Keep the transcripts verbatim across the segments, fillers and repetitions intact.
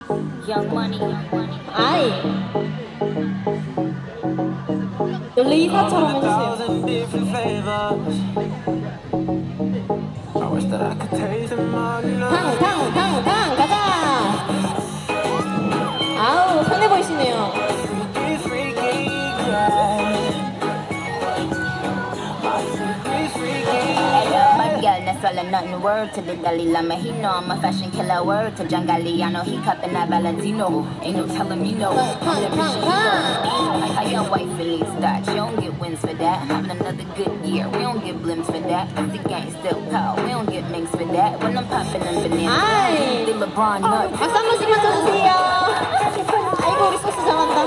아이 리사처럼 해주세요. 탕탕탕탕 가자. 아우 편해 보이시네요. Fella nothing word to the Dalai Lama. He know I'm a fashion killer. Word to John Galliano. He cupping that Valentino. Ain't no telling me no. Like how young white Phillies start. You don't get wins for that. Having another good year. We don't get blimps for that. Cause the gang still cold. We don't get minks for that. When I'm popping them bananas. The LeBron nut. 박수 한 번씩만 쳐주세요. 아이고 우리 소스 잘한다.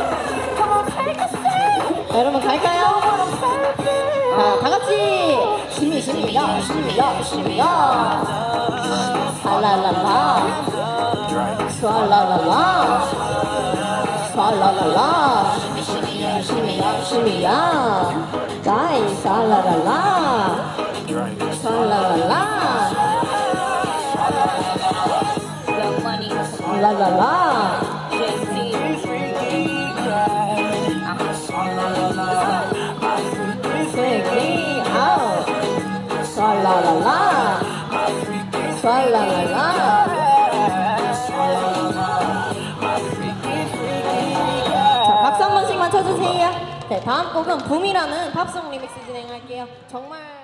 여러분 갈까요? 자, 다 같이 심이 심이야 심이야 심이야 샤랄랄라 샤랄랄라 샤랄랄라 심이야 심이야 심이야 나이 샤랄랄라 샤랄랄라 랄랄라 샤랄랄라 샤랄랄라 자, 박수 한 번씩만 쳐주세요. 네, 다음 곡은 붐이라는 팝송 리믹스 진행할게요. 정말